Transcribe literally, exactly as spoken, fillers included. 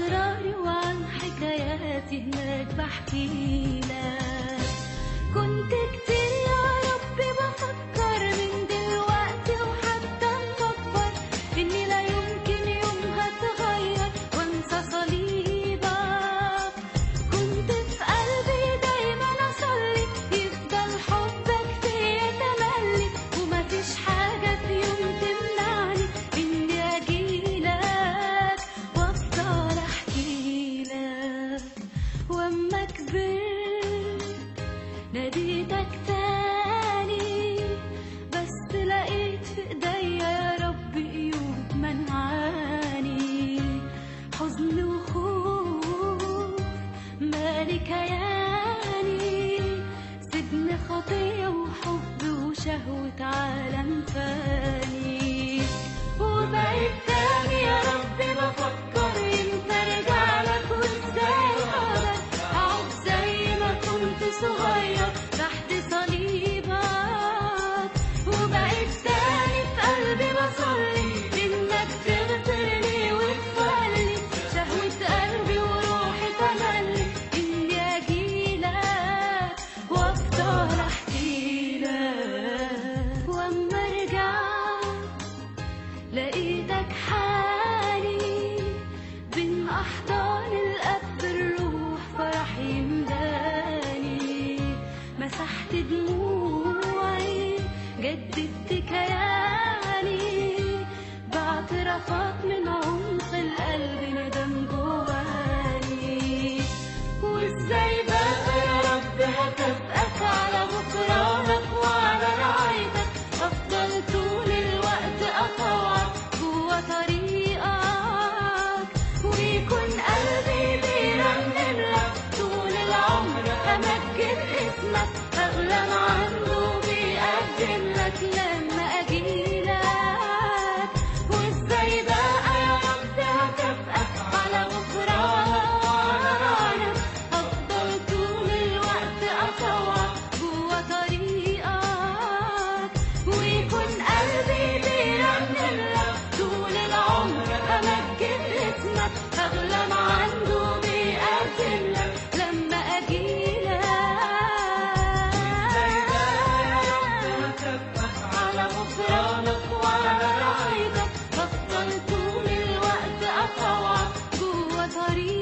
أسراري وعن حكاياتي هناك بحكي لك. كنت كتير يا ربي بفكر من دلوقتي وحتى مكبر إني لا يمكن يوم هتغير وانسى صليبك. كنت في قلبي دايما أصلي يفضل حبك فيا تملي، ومفيش حاجة في يوم تمنعني إني أجيلك وأفضل أحكيلك. وأما كبرت ناديتك تاني، بس لقيت في ايديا يا رب قيود منعاني. حزن وخوف مالي كياني، سجن خطية وحب وشهوة عالم فاني. وبقيت تاني يا ربي بفكر امتى ارجع لك وازاي اقدر اعود زي ما كنت صغير تحت صليبك. وبقيت تاني في قلبي بصلي انك تغفر لي وتفلي شهوة قلبي وروحي تملي اني اجيلك وافضل احكيلك. واما رجعت لقيتك حالي بين احضان الاب الروح فرح يملاني. مسحت دموعي جددت كياني باعترافات من عمق القلب ندم جواني. وازاي بقى يا رب هكافئك على غفرانك وعلى رعايتك، افضل طول الوقت اطوعك جوا طريقك، ويكون قلبي بيرنم لك طول العمر امجد اسمك اغلى عنه بيقدم لك لما اجيلك. وازاي بقى يا رب هكافئك على غفرانك وعلى رعايتك، افضل طول الوقت اطوعك جوا طريقك، ويكون قلبي بيرنم لك طول العمر امجد اسمك اغلى عنده بيقدم لك لما اجيلك. على غفرانك وعلى رعايتك، افضل طول الوقت اطوعك جوا طريقك،